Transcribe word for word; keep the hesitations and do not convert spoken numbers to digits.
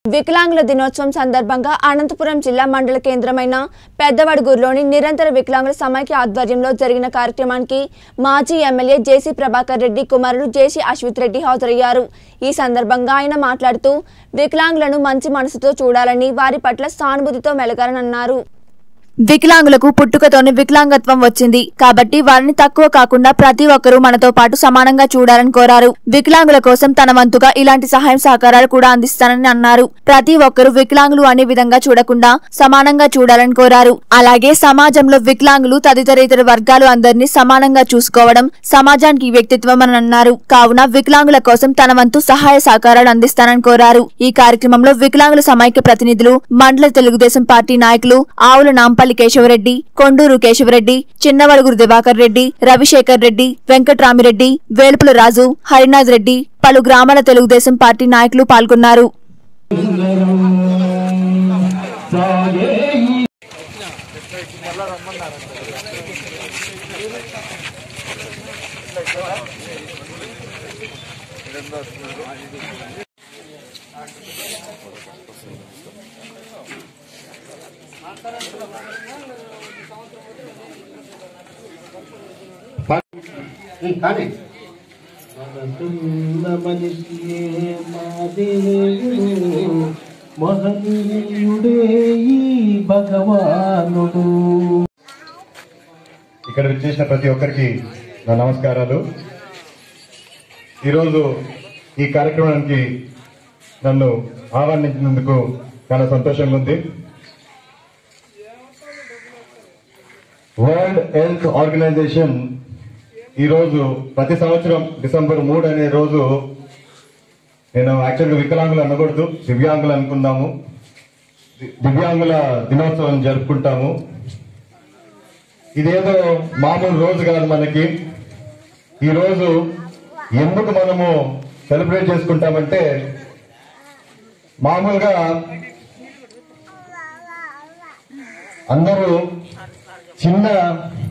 వికలాంగుల దినోత్సవం సందర్భంగా అనంతపురం జిల్లా మండల కేంద్రమైన పెద్దవడుగూరులోని నిరంతర వికలాంగుల సమైక్య ఆధ్వర్యంలో జరిగిన కార్యక్రమానికి మాజీ ఎమ్మెల్యే జేసీ ప్రభాకర్ రెడ్డి కుమారుడు జేసీ అశ్విత్ రెడ్డి హాజరయ్యారు. ఈ సందర్భంగా ఆయన మాట్లాడుతూ వికలాంగులను మంచి మనసుతో చూడాలని, వారి పట్ల సానుభూతితో మెలగాలని అన్నారు. వికలాంగులకు పుట్టుకతోనే వికలాంగత్వం వచ్చింది కాబట్టి వారిని తక్కువ కాకుండా ప్రతి ఒక్కరూ మనతో పాటు సమానంగా చూడాలని కోరారు. వికలాంగుల కోసం తన వంతుగా ఇలాంటి సహాయం సహకారాలు కూడా అందిస్తానని అన్నారు. ప్రతి ఒక్కరూ వికలాంగులు అనే విధంగా చూడకుండా సమానంగా చూడాలని కోరారు. అలాగే సమాజంలో వికలాంగులు తదితర ఇతర వర్గాలు అందరినీ సమానంగా చూసుకోవడం సమాజానికి వ్యక్తిత్వం అని అన్నారు. కావున వికలాంగుల కోసం తన వంతు సహాయ సహకారాలు అందిస్తానని కోరారు. ఈ కార్యక్రమంలో వికలాంగుల సమైక్య ప్రతినిధులు, మండల తెలుగుదేశం పార్టీ నాయకులు ఆవుల నాంపల్లి కేశవరెడ్డి, కొండూరు కేశవరెడ్డి, చిన్నవడుగురు దివాకర్ రెడ్డి, రవిశేఖర్ రెడ్డి, వెంకట్రామిరెడ్డి, వేలుపుల రాజు, హరినాథ్ రెడ్డి, పలు గ్రామాల తెలుగుదేశం పార్టీ నాయకులు పాల్గొన్నారు. ఇక్కడ విచ్చేసిన ప్రతి ఒక్కరికి నా నమస్కారాలు. ఈరోజు ఈ కార్యక్రమానికి నన్ను ఆహ్వానించినందుకు చాలా సంతోషంగా ఉంది. వరల్డ్ హెల్త్ ఆర్గనైజేషన్ ఈరోజు ప్రతి సంవత్సరం డిసెంబర్ మూడు అనే రోజు, నేను యాక్చువల్గా వికలాంగులు అనకూడదు, దివ్యాంగులు అనుకుందాము, దివ్యాంగుల దినోత్సవం జరుపుకుంటాము. ఇదేదో మామూలు రోజు కాదు మనకి. ఈ రోజు ఎందుకు మనము సెలబ్రేట్ చేసుకుంటామంటే, మామూలుగా అందరూ చిన్న